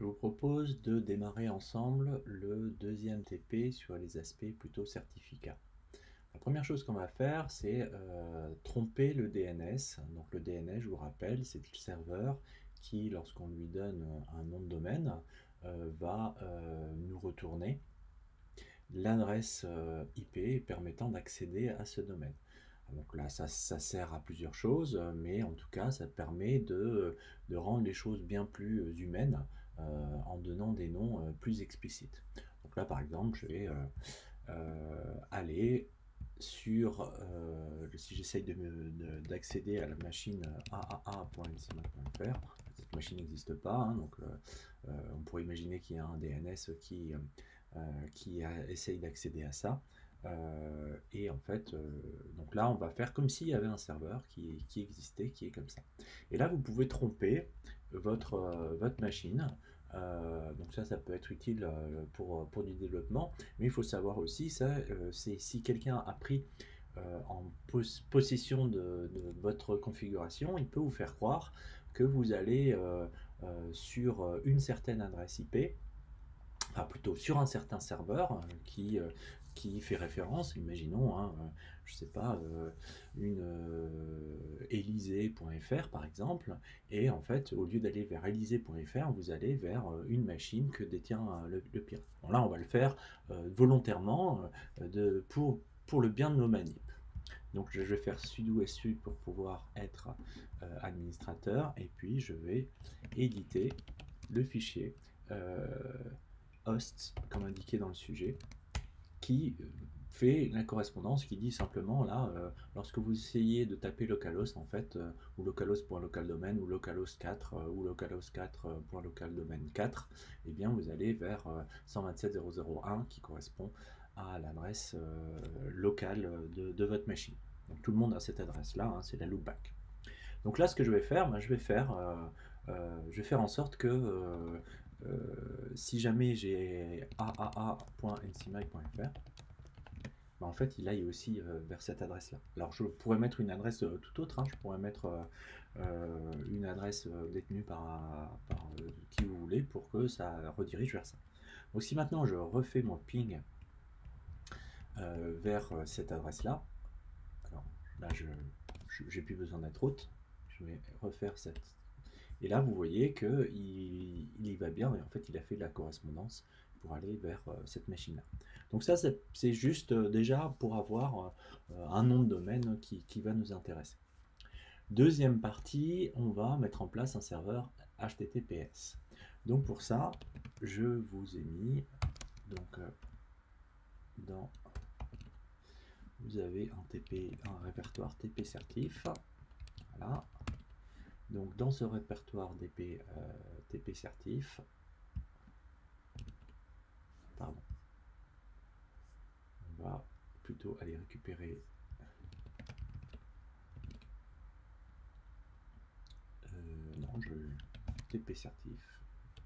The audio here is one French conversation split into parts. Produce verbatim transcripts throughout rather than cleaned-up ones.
Je vous propose de démarrer ensemble le deuxième T P sur les aspects plutôt certificats. La première chose qu'on va faire, c'est euh, tromper le D N S. Donc le D N S, je vous rappelle, c'est le serveur qui, lorsqu'on lui donne un nom de domaine, euh, va euh, nous retourner l'adresse euh, I P permettant d'accéder à ce domaine. Donc là, ça, ça sert à plusieurs choses, mais en tout cas, ça permet de, de rendre les choses bien plus humaines euh, en donnant des noms euh, plus explicites. Donc là, par exemple, je vais euh, euh, aller sur, euh, si j'essaye d'accéder à la machine a a a point n c mac point f r, cette machine n'existe pas, hein, donc euh, euh, on pourrait imaginer qu'il y a un D N S qui, euh, qui a, essaye d'accéder à ça. Euh, et en fait, euh, donc là, on va faire comme s'il y avait un serveur qui, qui existait, qui est comme ça. Et là, vous pouvez tromper votre, euh, votre machine. Euh, donc ça, ça peut être utile euh, pour, pour du développement. Mais il faut savoir aussi, ça, euh, c'est si quelqu'un a pris euh, en pos possession de, de votre configuration, il peut vous faire croire que vous allez euh, euh, sur une certaine adresse I P, enfin plutôt sur un certain serveur euh, qui, euh, qui fait référence, imaginons, hein, euh, je sais pas, euh, une euh, élysée point f r par exemple, et en fait, au lieu d'aller vers élysée point f r, vous allez vers euh, une machine que détient euh, le, le pirate. Bon, là, on va le faire euh, volontairement euh, de, pour, pour le bien de nos manips. Donc je vais faire sudo su pour pouvoir être euh, administrateur, et puis je vais éditer le fichier euh, host, comme indiqué dans le sujet, qui fait la correspondance, qui dit simplement là, euh, lorsque vous essayez de taper localhost en fait, euh, ou localhost.localdomain, ou localhost quatre, euh, ou localhost quatre.localdomain quatre, et eh bien vous allez vers euh, cent vingt-sept point zéro zéro point un qui correspond à l'adresse euh, locale de, de votre machine. Donc tout le monde a cette adresse là, hein, c'est la loopback. Donc là, ce que je vais faire, ben, je vais faire, euh, euh, je vais faire en sorte que euh, euh, si jamais j'ai a a a point n c mac point f r, ben, en fait, il aille aussi euh, vers cette adresse-là. Alors, je pourrais mettre une adresse euh, tout autre, hein, je pourrais mettre euh, euh, une adresse euh, détenue par, par euh, qui vous voulez pour que ça redirige vers ça. Donc, si maintenant je refais mon ping euh, vers euh, cette adresse-là, alors là, je j'ai plus besoin d'être route, je vais refaire cette. Et là, vous voyez qu'il il y va bien, et en fait, il a fait de la correspondance pour aller vers euh, cette machine-là. Donc ça, c'est juste euh, déjà pour avoir euh, un nom de domaine qui, qui va nous intéresser. Deuxième partie, on va mettre en place un serveur H T T P S. Donc pour ça, je vous ai mis, donc euh, dans, vous avez un, T P, un répertoire T P certif, voilà. Donc dans ce répertoire D P, euh, T P certif, pardon, on va plutôt aller récupérer euh, non, je T P certif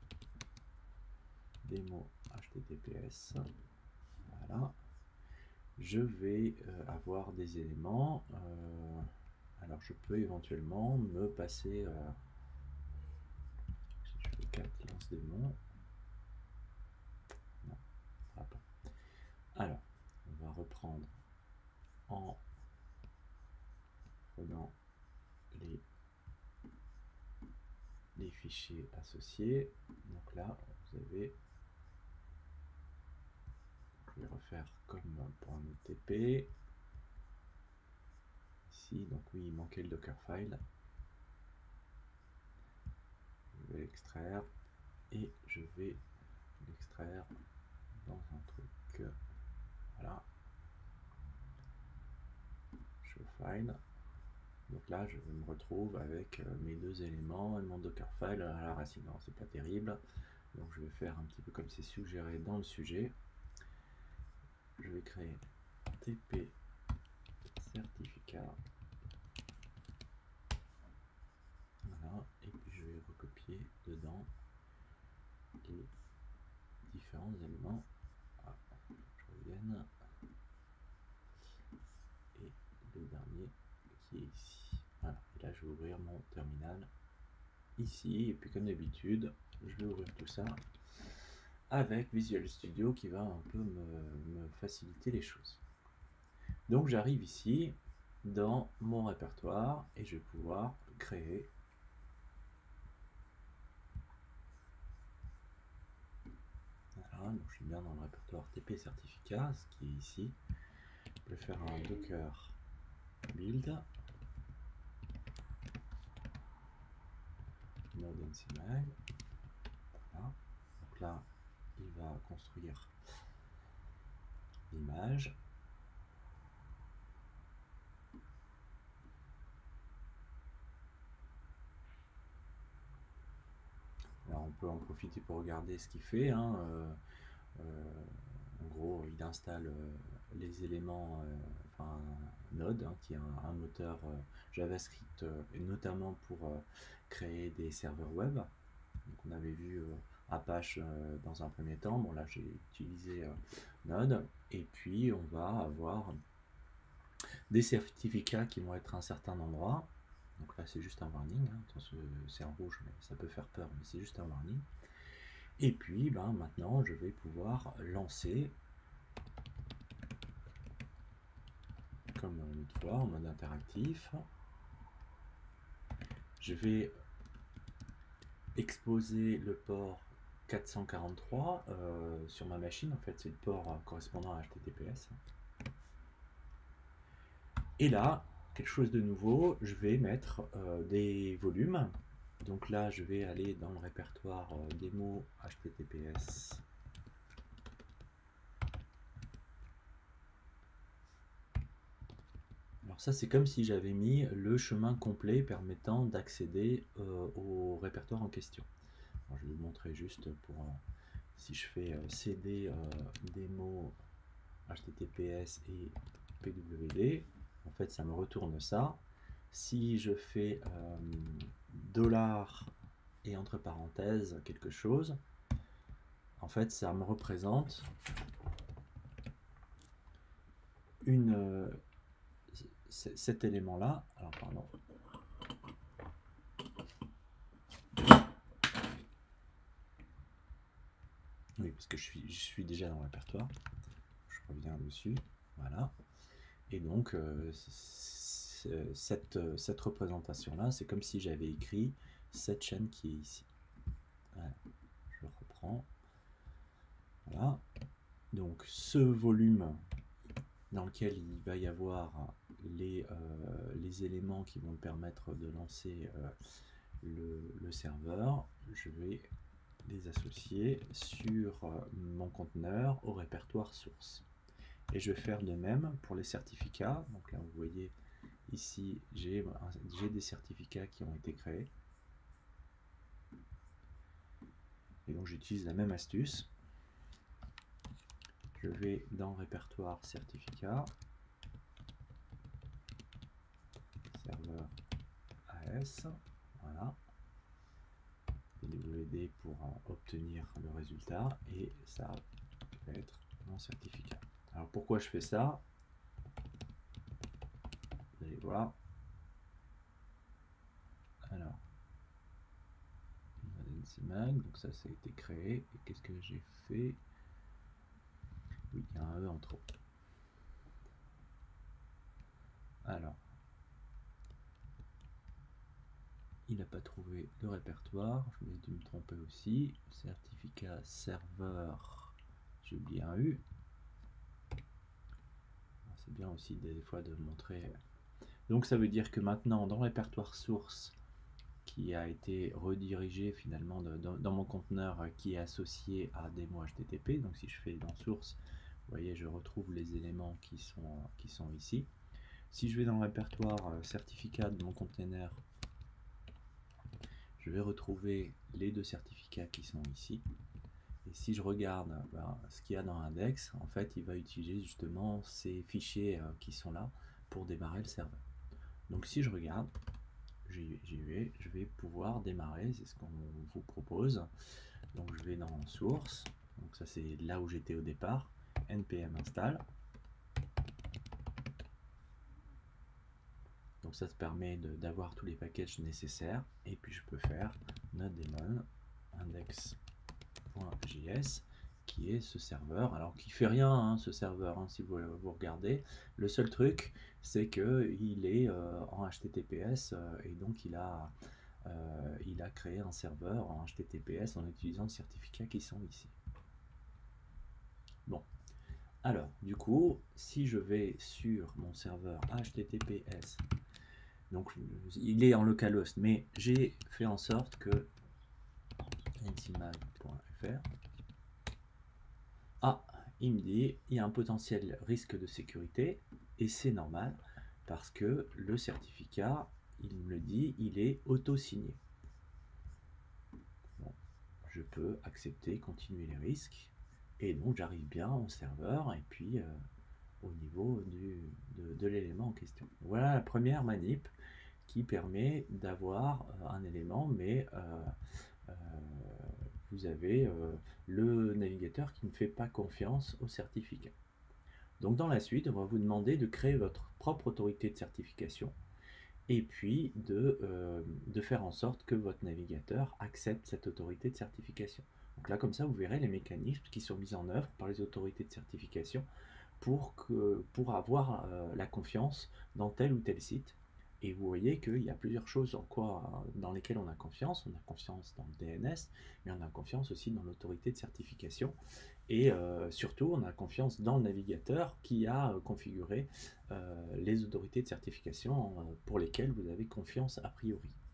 démo H T T P S, voilà. Je vais euh, avoir des éléments, euh, alors je peux éventuellement me passer euh, si je fais quatre lance démon, non, ça va pas. Alors on va reprendre en prenant les les fichiers associés. Donc là, vous avez, je vais refaire comme pour un O T P. Ici, donc oui, il manquait le Dockerfile. Je vais l'extraire et je vais l'extraire dans un truc. Voilà. Show file. Donc là, je me retrouve avec mes deux éléments et mon Dockerfile à la racine. Non, c'est pas terrible. Donc je vais faire un petit peu comme c'est suggéré dans le sujet. Je vais créer T P certificat. Voilà. Et puis je vais recopier dedans les différents éléments. Ah, je revienne. Et le dernier qui est ici. Voilà. Et là, je vais ouvrir mon terminal. ici, et puis comme d'habitude, je vais ouvrir tout ça avec Visual Studio qui va un peu me, me faciliter les choses. Donc j'arrive ici dans mon répertoire et je vais pouvoir créer voilà, donc je suis bien dans le répertoire T P certificat, ce qui est ici. Je vais faire un docker build node ncmag. Voilà. Donc là il va construire l'image. Alors on peut en profiter pour regarder ce qu'il fait. Hein. Euh, euh, en gros, il installe euh, les éléments, euh, enfin Node, hein, qui est un, un moteur euh, JavaScript, euh, et notamment pour euh, créer des serveurs web. Donc on avait vu euh, Apache euh, dans un premier temps. Bon là j'ai utilisé euh, Node, et puis on va avoir des certificats qui vont être à un certain endroit. Donc là c'est juste un warning, hein. C'est en rouge mais ça peut faire peur, mais c'est juste un warning. Et puis ben, maintenant je vais pouvoir lancer comme l'autre fois en mode interactif. Je vais exposer le port quatre cent quarante-trois euh, sur ma machine. En fait c'est le port euh, correspondant à H T T P S. Et là quelque chose de nouveau, je vais mettre euh, des volumes. Donc là je vais aller dans le répertoire euh, démo H T T P S. Alors ça c'est comme si j'avais mis le chemin complet permettant d'accéder euh, au répertoire en question. Alors, je vais vous montrer juste pour euh, si je fais euh, cd euh, démo H T T P S et P W D, en fait ça me retourne ça. Si je fais euh, dollar et entre parenthèses quelque chose, en fait ça me représente une euh, cet élément là. Alors pardon. Oui, parce que je suis, je suis déjà dans le répertoire. Je reviens dessus. Voilà. Et donc, euh, cette, cette représentation-là, c'est comme si j'avais écrit cette chaîne qui est ici. Voilà. Je reprends. Voilà. Donc, ce volume dans lequel il va y avoir les, euh, les éléments qui vont me permettre de lancer euh, le, le serveur, je vais les associer sur mon conteneur au répertoire source. Et je vais faire de même pour les certificats. Donc là vous voyez ici j'ai des certificats qui ont été créés. Et donc j'utilise la même astuce. Je vais dans le répertoire certificats, serveur A S, voilà. P W D pour obtenir le résultat et ça va être mon certificat. Alors pourquoi je fais ça? Vous allez voir. Alors, ncmag, donc ça, ça a été créé. Et qu'est-ce que j'ai fait? Oui, il y a un E en trop. Alors, il n'a pas trouvé le répertoire. Je vais dû me tromper aussi. Certificat serveur, j'ai oublié un U. C'est bien aussi des fois de montrer. Donc ça veut dire que maintenant, dans le répertoire source, qui a été redirigé finalement de, dans, dans mon conteneur qui est associé à démo H T T P. Donc si je fais dans source, vous voyez, je retrouve les éléments qui sont, qui sont ici. Si je vais dans le répertoire euh, certificat de mon container, je vais retrouver les deux certificats qui sont ici. Et si je regarde ben, ce qu'il y a dans l'index, en fait, il va utiliser justement ces fichiers euh, qui sont là pour démarrer le serveur. Donc si je regarde, j'y vais, je vais pouvoir démarrer, c'est ce qu'on vous propose. Donc je vais dans source, donc ça c'est là où j'étais au départ, npm install. Donc ça te permet d'avoir tous les packages nécessaires. Et puis je peux faire node-daemon index.js qui est ce serveur, alors qui fait rien hein, ce serveur, hein, si vous, vous regardez. Le seul truc, c'est qu'il est euh, en H T T P S euh, et donc il a, euh, il a créé un serveur en H T T P S en utilisant les certificats qui sont ici. Bon, alors du coup, si je vais sur mon serveur H T T P S, donc il est en localhost, mais j'ai fait en sorte que ncmag.fr, ah, il me dit il y a un potentiel risque de sécurité et c'est normal parce que le certificat, il me le dit, il est auto-signé. Bon, je peux accepter, continuer les risques et donc j'arrive bien au serveur et puis euh, au niveau du, de, de l'élément en question. Voilà la première manip qui permet d'avoir euh, un élément, mais euh, euh, vous avez euh, le navigateur qui ne fait pas confiance au certificat. Donc dans la suite, on va vous demander de créer votre propre autorité de certification et puis de, euh, de faire en sorte que votre navigateur accepte cette autorité de certification. Donc là, comme ça, vous verrez les mécanismes qui sont mis en œuvre par les autorités de certification pour, que, pour avoir euh, la confiance dans tel ou tel site. Et vous voyez qu'il y a plusieurs choses en quoi, dans lesquelles on a confiance. On a confiance dans le D N S, mais on a confiance aussi dans l'autorité de certification. Et euh, surtout, on a confiance dans le navigateur qui a euh, configuré euh, les autorités de certification euh, pour lesquelles vous avez confiance a priori.